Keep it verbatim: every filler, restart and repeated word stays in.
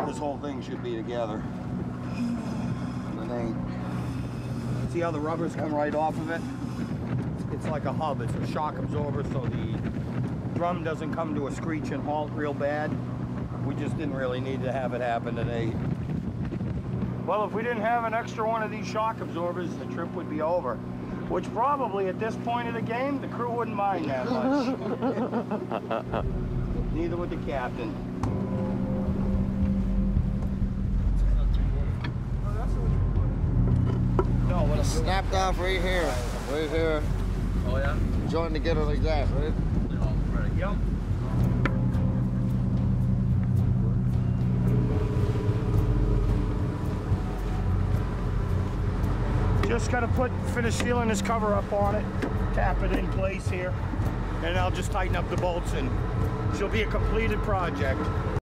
This whole thing should be together. And it ain't. See how the rubbers come right off of it? It's like a hub. It's a shock absorber, so the drum doesn't come to a screech and halt real bad. We just didn't really need to have it happen today. Well, if we didn't have an extra one of these shock absorbers, the trip would be over. Which probably at this point of the game, the crew wouldn't mind that much. Neither would the captain. No, what It's snapped off right here. Right here. Oh yeah? Joined together like that, right? Oh, right. Yep. Just gotta put, finish sealing this cover up on it, tap it in place here, and I'll just tighten up the bolts and she'll be a completed project.